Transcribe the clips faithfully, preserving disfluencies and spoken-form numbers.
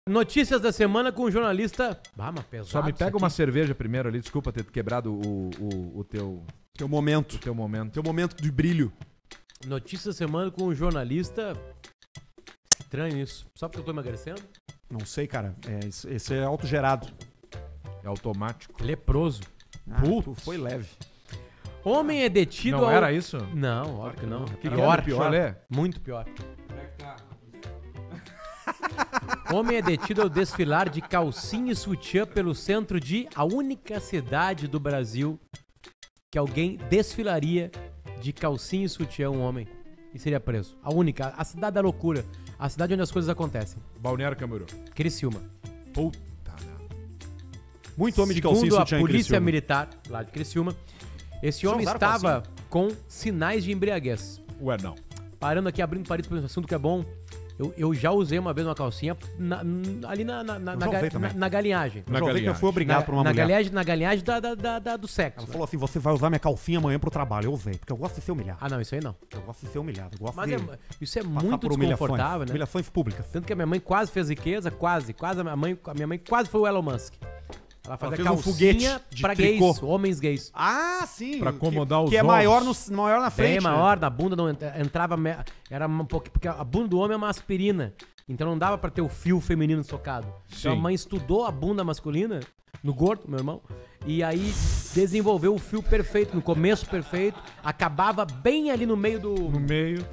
Notícias da semana com o jornalista... Ah, mas pesado. Só me pega isso uma aqui. cerveja primeiro ali. Desculpa ter quebrado o, o, o teu... Teu momento. O teu momento. Teu momento de brilho. Notícias da semana com o jornalista... Estranho isso. Só porque eu tô emagrecendo? Não sei, cara. É, isso- esse é autogerado. É automático. Leproso. Ah, Putz. tu foi leve. Homem é detido Não ao... era isso? Não, óbvio que não. Que pior, pior, pior, é? Muito pior. Homem é detido ao desfilar de calcinha e sutiã pelo centro de a única cidade do Brasil que alguém desfilaria de calcinha e sutiã, um homem, e seria preso. A única, a cidade da loucura, a cidade onde as coisas acontecem. Balneário Camboriú. Criciúma. Puta merda. Muito homem de calcinha e Segundo a sutiã em polícia Criciúma. militar lá de Criciúma, esse Já homem usaram estava com sinais de embriaguez. Ué, não. Parando aqui, abrindo parede para um assunto que é bom. Eu, eu já usei uma vez uma calcinha na- n- ali na, na, na, Eu na, já usei ga- também. na- na galinhagem. Eu já ouvi que eu fui obrigado Na, por uma na mulher. galinhagem, na galinhagem da, da, da, da- do sexo. Ela falou assim, você vai usar minha calcinha amanhã pro trabalho. Eu usei, porque eu gosto de ser humilhado. Ah, não, isso aí não. Eu gosto de ser humilhado. Eu gosto Mas de é- isso é passar muito por humilhações. desconfortável, né? Humilhações públicas. Tanto que a minha mãe quase fez riqueza, quase, quase. A minha mãe, a minha mãe quase foi o Elon Musk. Ela fazia fez um calcinha foguete de pra tricô. gays, homens gays. Ah, sim. Pra acomodar que, os Que é ovos. maior, no, maior na frente. Bem né? maior, na bunda não entra- entrava. me- Era um pouquinho. Porque a bunda do homem é uma aspirina. Então não dava pra ter o fio feminino socado. Então a Sim. mãe estudou a bunda masculina, no gordo, meu irmão, e aí desenvolveu o fio perfeito, no começo perfeito, acabava bem ali no meio do. No meio,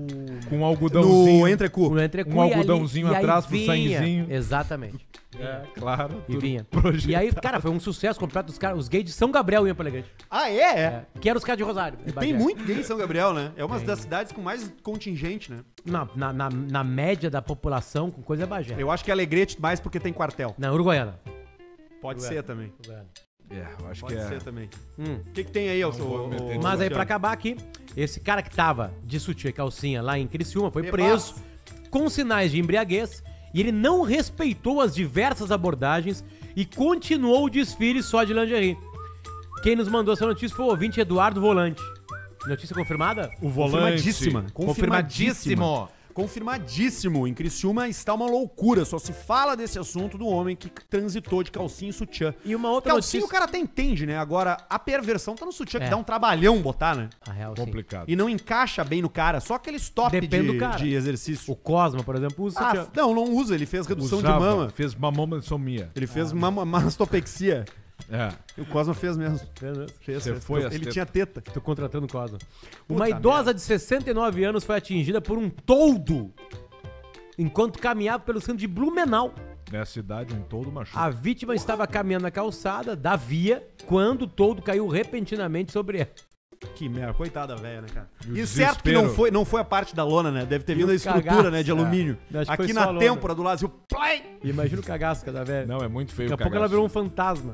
o- com um algodãozinho. No entrecu. no entrecu, Um e ali- algodãozinho e aí atrás pro vinha- sanguezinho. Exatamente. É, claro. E tudo vinha. projetado. E aí, cara, foi um sucesso completo. Os, caras, os gays de São Gabriel iam pra Alegrete. Ah, é? É. É, que eram os caras de Rosário. E em tem Bagé. muito gay em São Gabriel, né? É uma das cidades com mais contingente, né? Na, na, na, na média da população, com coisa é Bagé. Eu acho que é Alegrete mais porque tem quartel. Na Uruguaiana. Pode Ué. ser também. Uruguaiana. É, eu acho Pode que é. ser também. Hum. O que, que tem aí, o, vou o, me meter o- Mas aí, Luciano? pra acabar aqui, esse cara que tava de sutiã e calcinha lá em Criciúma foi Bebaço. preso com sinais de embriaguez e ele não respeitou as diversas abordagens e continuou o desfile só de lingerie. Quem nos mandou essa notícia foi o ouvinte Eduardo Volante. Notícia confirmada? O Confirmadíssima. Confirmadíssimo. Confirmadíssimo. Em Criciúma está uma loucura. Só se fala desse assunto do homem que transitou de calcinha e sutiã. E uma outra Calcinha notícia... o cara até entende, né? Agora, a perversão tá no sutiã, É. que dá um trabalhão botar, né? A real, sim. Complicado. E não encaixa bem no cara. Só aqueles top Depende de, do cara. de exercício. O Cosma, por exemplo, usa Ah, sutiã. não, não usa. Ele fez redução Usava, de mama. Fez mamomensomia. Ele fez mama- mastopexia. É. E o Cosma fez mesmo. Fez, Você fez. foi às Ele tetas. tinha teta. Tô contratando o Cosma. Puta Uma idosa merda. de sessenta e nove anos foi atingida por um toldo enquanto caminhava pelo centro de Blumenau. Nessa cidade, um todo machuca. A vítima estava caminhando na calçada da via quando o toldo caiu repentinamente sobre ela. Que merda, coitada da velha, né, cara? E o E certo que não desespero. foi, não foi a parte da lona, né? Deve ter E vindo o a estrutura, cagaço, né, de é. alumínio. Acho que foi Aqui só a na lona. têmpora do lado, assim, o play! Imagina o cagasca da velha. Não, é muito feio Daqui a o pouco ela cagaço. virou um fantasma.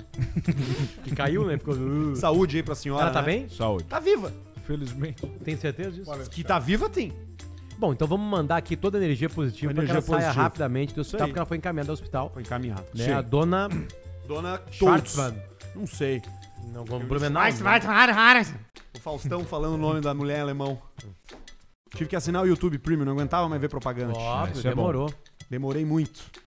Que caiu, né? Ficou... uh. Saúde aí pra senhora. Ela tá né? bem? Saúde. Tá viva. Felizmente. Tem certeza disso? Que tá viva, tem. Bom, então vamos mandar aqui toda a energia positiva para que ela Energia saia positiva. rapidamente do hospital, aí. porque ela foi encaminhada ao hospital. Foi encaminhado. Né? A dona Dona Schwartzman. Schwartzman. Não sei. Não, como Blumenau. O Faustão falando o nome da mulher em alemão. Tive que assinar o YouTube Premium, não aguentava mais ver propaganda. Óbvio, Isso é bom. demorou. Demorei muito.